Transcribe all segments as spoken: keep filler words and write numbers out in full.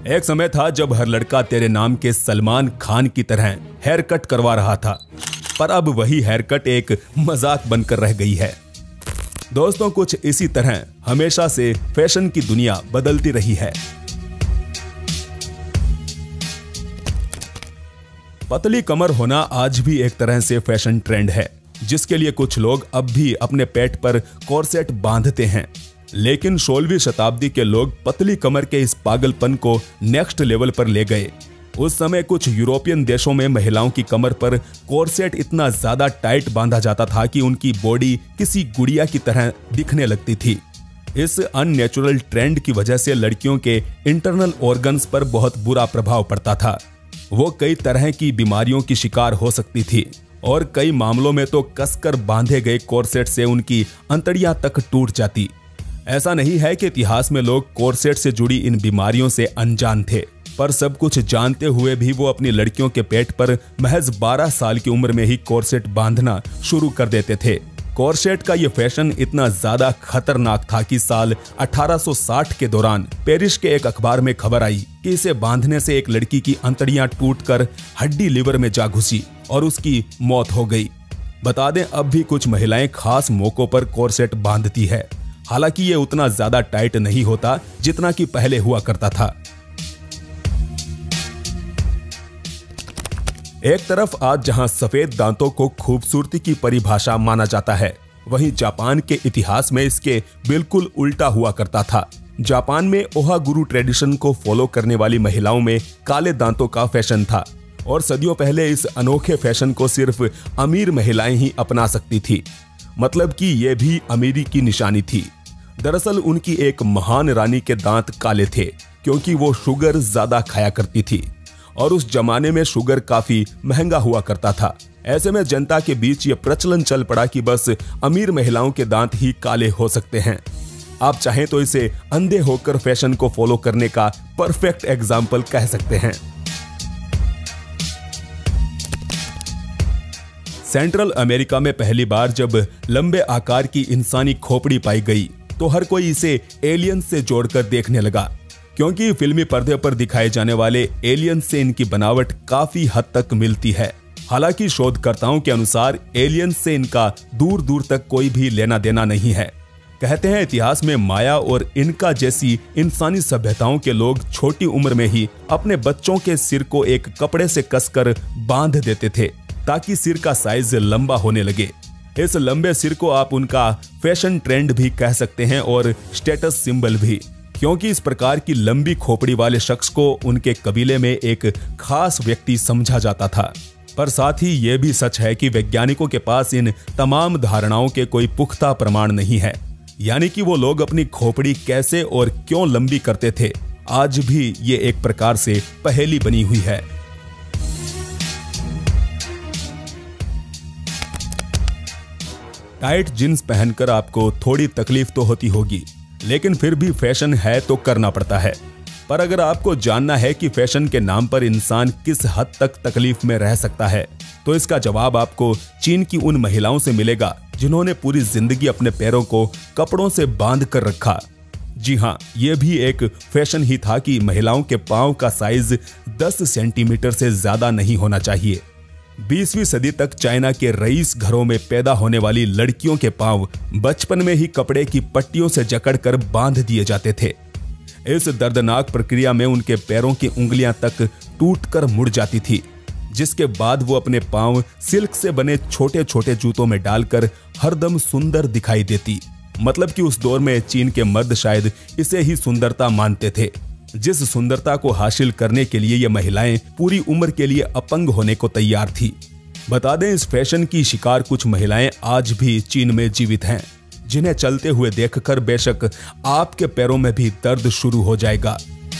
एक समय था जब हर लड़का तेरे नाम के सलमान खान की तरह हेयर कट करवा रहा था, पर अब वही हेयर कट एक मजाक बनकर रह गई है। दोस्तों, कुछ इसी तरह हमेशा से फैशन की दुनिया बदलती रही है। पतली कमर होना आज भी एक तरह से फैशन ट्रेंड है, जिसके लिए कुछ लोग अब भी अपने पेट पर कॉर्सेट बांधते हैं। लेकिन सोलहवीं शताब्दी के लोग पतली कमर के इस पागलपन को नेक्स्ट लेवल पर ले गए। उस समय कुछ यूरोपियन देशों में महिलाओं की कमर पर कॉर्सेट इतना ज्यादा टाइट बांधा जाता था कि उनकी बॉडी किसी गुड़िया की तरह दिखने लगती थी। इस अननेचुरल ट्रेंड की वजह से लड़कियों के इंटरनल ऑर्गन्स पर बहुत बुरा प्रभाव पड़ता था। वो कई तरह की बीमारियों की शिकार हो सकती थी और कई मामलों में तो कसकर बांधे गए कॉर्सेट से उनकी अंतड़ियां तक टूट जाती। ऐसा नहीं है कि इतिहास में लोग कॉर्सेट से जुड़ी इन बीमारियों से अनजान थे, पर सब कुछ जानते हुए भी वो अपनी लड़कियों के पेट पर महज बारह साल की उम्र में ही कॉर्सेट बांधना शुरू कर देते थे। कॉर्सेट का ये फैशन इतना ज्यादा खतरनाक था कि साल अठारह सौ साठ के दौरान पेरिस के एक अखबार में खबर आई कि इसे बांधने से एक लड़की की अंतड़ियां टूटकर हड्डी लिवर में जा घुसी और उसकी मौत हो गई। बता दें, अब भी कुछ महिलाएं खास मौकों पर कॉर्सेट बांधती है। हालांकि ये उतना ज्यादा टाइट नहीं होता जितना कि पहले हुआ करता था। एक तरफ आज जहां सफेद दांतों को खूबसूरती की परिभाषा माना जाता है, वहीं जापान के इतिहास में इसके बिल्कुल उल्टा हुआ करता था। जापान में ओहागुरु ट्रेडिशन को फॉलो करने वाली महिलाओं में काले दांतों का फैशन था और सदियों पहले इस अनोखे फैशन को सिर्फ अमीर महिलाएं ही अपना सकती थी। मतलब कि ये भी अमीरी की निशानी थी। दरअसल उनकी एक महान रानी के दांत काले थे क्योंकि वो शुगर ज्यादा खाया करती थी और उस जमाने में शुगर काफी महंगा हुआ करता था। ऐसे में जनता के बीच ये प्रचलन चल पड़ा कि बस अमीर महिलाओं के दांत ही काले हो सकते हैं। आप चाहें तो इसे अंधे होकर फैशन को फॉलो करने का परफेक्ट एग्जाम्पल कह सकते हैं। सेंट्रल अमेरिका में पहली बार जब लंबे आकार की इंसानी खोपड़ी पाई गई तो हर कोई इसे एलियन से जोड़कर देखने लगा, क्योंकि फिल्मी पर्दे पर दिखाए जाने वाले एलियन से इनकी बनावट काफी हद तक मिलती है। हालांकि शोधकर्ताओं के अनुसार एलियन से इनका दूर दूर तक कोई भी लेना देना नहीं है। कहते हैं इतिहास में माया और इनका जैसी इंसानी सभ्यताओं के लोग छोटी उम्र में ही अपने बच्चों के सिर को एक कपड़े से कसकर बांध देते थे ताकि सिर का साइज लंबा होने लगे। इस लंबे सिर को आप उनका फैशन ट्रेंड भी कह सकते हैं और स्टेटस सिंबल भी, क्योंकि इस प्रकार की लंबी खोपड़ी वाले शख्स को उनके कबीले में एक खास व्यक्ति समझा जाता था। पर साथ ही ये भी सच है कि वैज्ञानिकों के पास इन तमाम धारणाओं के कोई पुख्ता प्रमाण नहीं है, यानी कि वो लोग अपनी खोपड़ी कैसे और क्यों लंबी करते थे, आज भी ये एक प्रकार से पहेली बनी हुई है। टाइट जींस पहनकर आपको थोड़ी तकलीफ तो होती होगी, लेकिन फिर भी फैशन है तो करना पड़ता है। पर अगर आपको जानना है कि फैशन के नाम पर इंसान किस हद तक तकलीफ में रह सकता है, तो इसका जवाब आपको चीन की उन महिलाओं से मिलेगा जिन्होंने पूरी जिंदगी अपने पैरों को कपड़ों से बांध कर रखा। जी हाँ, ये भी एक फैशन ही था कि महिलाओं के पांव का साइज दस सेंटीमीटर से ज्यादा नहीं होना चाहिए। बीसवीं सदी तक चाइना के रईस घरों में पैदा होने वाली लड़कियों के पांव बचपन में ही कपड़े की पट्टियों से जकड़कर बांध दिए जाते थे। इस दर्दनाक प्रक्रिया में उनके पैरों की उंगलियां तक टूटकर मुड़ जाती थी, जिसके बाद वो अपने पांव सिल्क से बने छोटे छोटे जूतों में डालकर हरदम सुंदर दिखाई देती। मतलब कि उस दौर में चीन के मर्द शायद इसे ही सुंदरता मानते थे, जिस सुंदरता को हासिल करने के लिए ये महिलाएं पूरी उम्र के लिए अपंग होने को तैयार थी। बता दें, इस फैशन की शिकार कुछ महिलाएं आज भी चीन में जीवित हैं, जिन्हें चलते हुए देखकर बेशक आपके पैरों में भी दर्द शुरू हो जाएगा।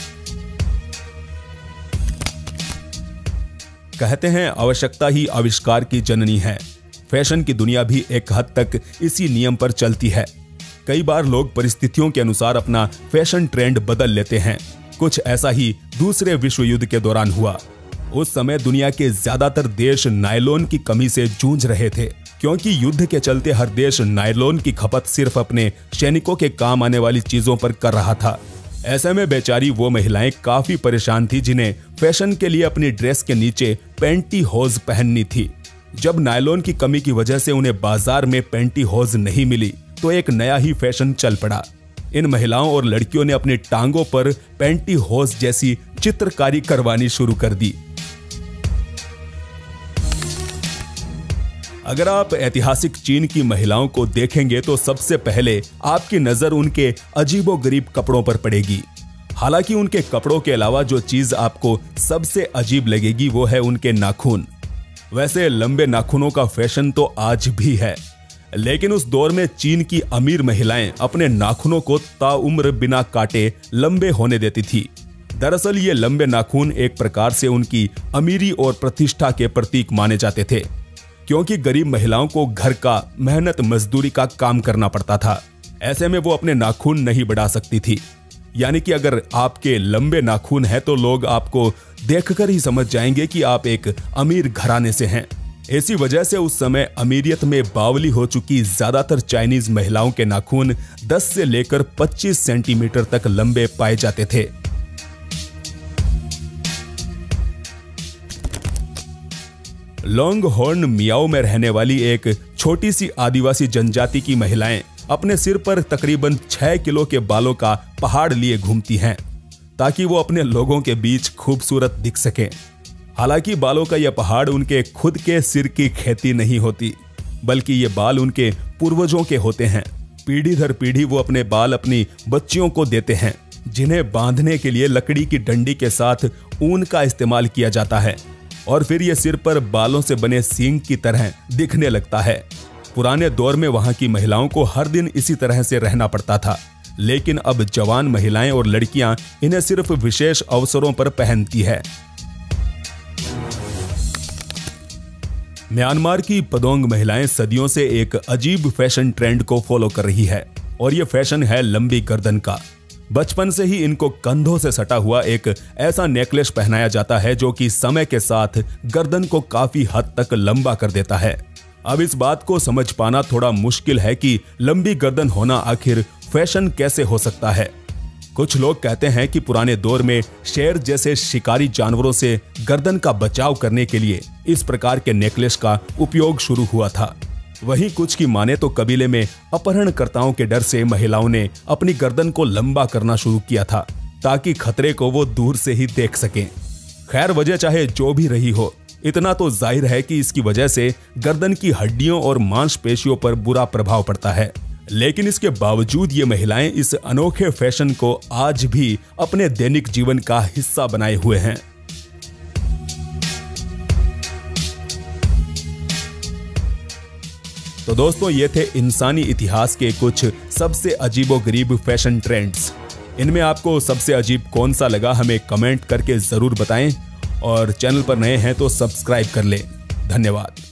कहते हैं आवश्यकता ही आविष्कार की जननी है। फैशन की दुनिया भी एक हद तक इसी नियम पर चलती है। कई बार लोग परिस्थितियों के अनुसार अपना फैशन ट्रेंड बदल लेते हैं। कुछ ऐसा ही दूसरे विश्व युद्ध के दौरान हुआ। उस समय दुनिया के ज्यादातर देश नायलॉन की कमी से जूझ रहे थे, क्योंकि युद्ध के चलते हर देश नायलॉन की खपत सिर्फ अपने सैनिकों के काम आने वाली चीजों पर कर रहा था। ऐसे में बेचारी वो महिलाएं काफी परेशान थी जिन्हें फैशन के लिए अपनी ड्रेस के नीचे पैंटी होज पहननी थी। जब नायलॉन की कमी की वजह से उन्हें बाजार में पैंटी होज नहीं मिली तो एक नया ही फैशन चल पड़ा। इन महिलाओं और लड़कियों ने अपनी टांगों पर पैंटी होज जैसी चित्रकारी करवानी शुरू कर दी। अगर आप ऐतिहासिक चीन की महिलाओं को देखेंगे तो सबसे पहले आपकी नजर उनके अजीबोगरीब कपड़ों पर पड़ेगी। हालांकि उनके कपड़ों के अलावा जो चीज आपको सबसे अजीब लगेगी वो है उनके नाखून। वैसे लंबे नाखूनों का फैशन तो आज भी है, लेकिन उस दौर में चीन की अमीर महिलाएं अपने नाखूनों को ताउम्र बिना काटे लंबे होने देती थी। दरअसल ये लंबे नाखून एक प्रकार से उनकी अमीरी और प्रतिष्ठा के प्रतीक माने जाते थे, क्योंकि गरीब महिलाओं को घर का मेहनत मजदूरी का काम करना पड़ता था। ऐसे में वो अपने नाखून नहीं बढ़ा सकती थी। यानी कि अगर आपके लंबे नाखून हैं तो लोग आपको देखकर ही समझ जाएंगे कि आप एक अमीर घराने से हैं। इसी वजह से उस समय अमीरियत में बावली हो चुकी ज्यादातर चाइनीज महिलाओं के नाखून दस से लेकर पच्चीस सेंटीमीटर तक लंबे पाए जाते थे। लॉन्ग हॉर्न मियाओ में रहने वाली एक छोटी सी आदिवासी जनजाति की महिलाएं अपने सिर पर तकरीबन छह किलो के बालों का पहाड़ लिए घूमती हैं ताकि वो अपने लोगों के बीच खूबसूरत दिख सकें। हालांकि बालों का यह पहाड़ उनके खुद के सिर की खेती नहीं होती, बल्कि ये बाल उनके पूर्वजों के होते हैं। पीढ़ी दर पीढ़ी वो अपने बाल अपनी बच्चियों को देते हैं, जिन्हें बांधने के लिए लकड़ी की डंडी के साथ ऊन का इस्तेमाल किया जाता है और फिर ये सिर पर बालों से बने सींग की तरह दिखने लगता है। पुराने दौर में वहां की महिलाओं को हर दिन इसी तरह से रहना पड़ता था, लेकिन अब जवान महिलाएं और लड़कियां इन्हें सिर्फ विशेष अवसरों पर पहनती है। म्यांमार की पदोंग महिलाएं सदियों से एक अजीब फैशन ट्रेंड को फॉलो कर रही है और ये फैशन है लंबी गर्दन का। बचपन से ही इनको कंधों से सटा हुआ एक ऐसा नेकलेस पहनाया जाता है जो कि समय के साथ गर्दन को काफी हद तक लंबा कर देता है। अब इस बात को समझ पाना थोड़ा मुश्किल है कि लंबी गर्दन होना आखिर फैशन कैसे हो सकता है। कुछ लोग कहते हैं कि पुराने दौर में शेर जैसे शिकारी जानवरों से गर्दन का बचाव करने के लिए इस प्रकार के नेकलेस का उपयोग शुरू हुआ था। वहीं कुछ की माने तो कबीले में अपहरणकर्ताओं के डर से महिलाओं ने अपनी गर्दन को लंबा करना शुरू किया था ताकि खतरे को वो दूर से ही देख सकें। खैर, वजह चाहे जो भी रही हो, इतना तो जाहिर है कि इसकी वजह से गर्दन की हड्डियों और मांसपेशियों पर बुरा प्रभाव पड़ता है। लेकिन इसके बावजूद ये महिलाएं इस अनोखे फैशन को आज भी अपने दैनिक जीवन का हिस्सा बनाए हुए हैं। तो दोस्तों, ये थे इंसानी इतिहास के कुछ सबसे अजीबोगरीब फैशन ट्रेंड्स। इनमें आपको सबसे अजीब कौन सा लगा हमें कमेंट करके जरूर बताएं और चैनल पर नए हैं तो सब्सक्राइब कर लें। धन्यवाद।